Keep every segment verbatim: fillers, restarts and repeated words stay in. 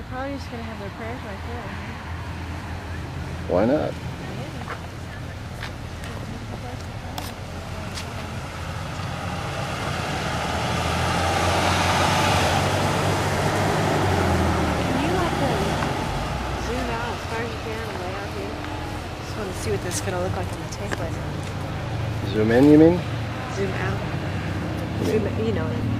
probably just gonna have their prayers right there. Why not? Can you like uh, zoom out as far as you can and lay out here? Just want to see what this is gonna look like on the tape later. Zoom in, you mean? Zoom out. Zoom, you know what I mean.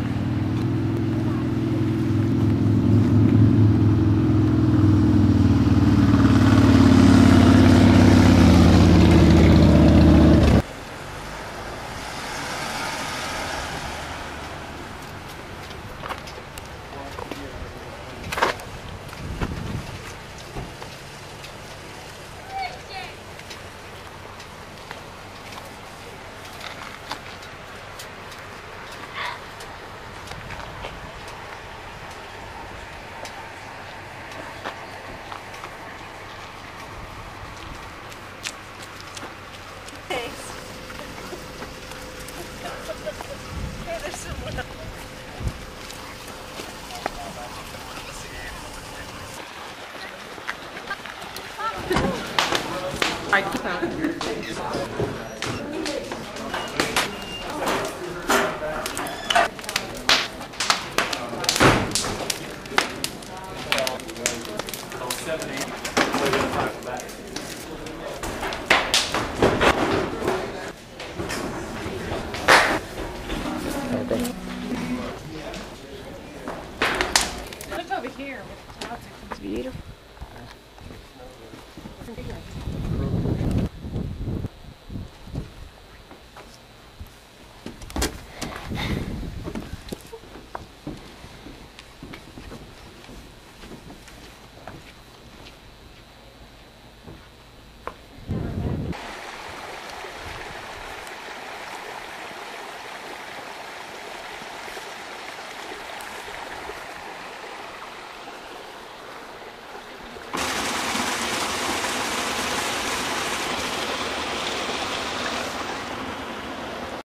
I found Okay. Look over here. It's beautiful.